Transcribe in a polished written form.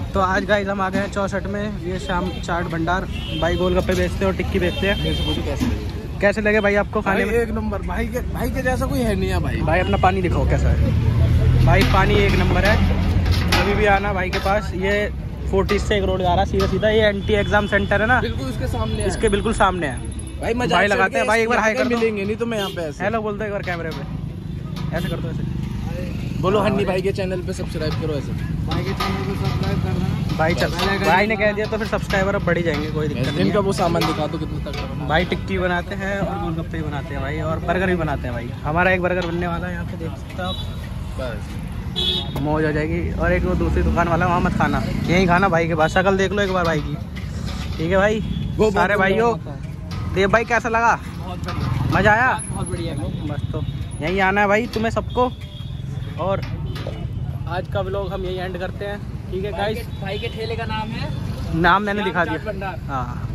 तो आज गाइस हम आ गए हैं 64 में। ये शाम चाट भंडार भाई गोलगप्पे बेचते हैं और टिक्की बेचते हैं। कैसे लगे भाई आपको खाने में? एक नंबर। भाई के जैसा कोई है नहीं है भाई। भाई अपना पानी दिखाओ कैसा है। भाई पानी एक नंबर है। अभी भी आना भाई के पास। ये 40 से एक रोड जा रहा है सीधा सीधा। ये एंटी एग्जाम सेंटर है ना, बिल्कुल उसके सामने, इसके बिल्कुल सामने है भाई। मजा भाई लगाते हैं भाई। एक बार हाई कर मिलेंगे नहीं तो मैं यहाँ पे ऐसे हेलो बोल दो एक बार कैमरे पे। ऐसे कर दो ऐसे। बोलो हन्नी भाई के चैनल पे सब्सक्राइब करो। ऐसे भाई के चैनल को सब्सक्राइब करना भाई ने कह दिया तो फिर सब्सक्राइबर अब बढ़ ही जाएंगे, कोई दिक्कत नहीं इनका है। वो सामान दिखा दो कितना तक। भाई टिक्की बनाते हैं और गोलगप्पे भी बनाते हैं भाई, और बर्गर भी बनाते हैं भाई। हमारा एक बर्गर बनने वाला है, यहाँ पे देख सकते हो आप। बस मौज हो जाएगी। और एक वो दूसरी दुकान वाला वहाँ मत खाना, यहीं खाना भाई के पास। शक्ल देख लो एक बार भाई की, ठीक है भाई। सारे भाइयों देव भाई कैसा लगा? बहुत बढ़िया, मजा आया? बहुत बढ़िया। बस तो यहीं आना है भाई तुम्हें सबको। और आज का व्लॉग हम यहीं एंड करते हैं, ठीक है गाइस। भाई के ठेले का नाम है, नाम मैंने दिखा चाट दिया। भंडार। हाँ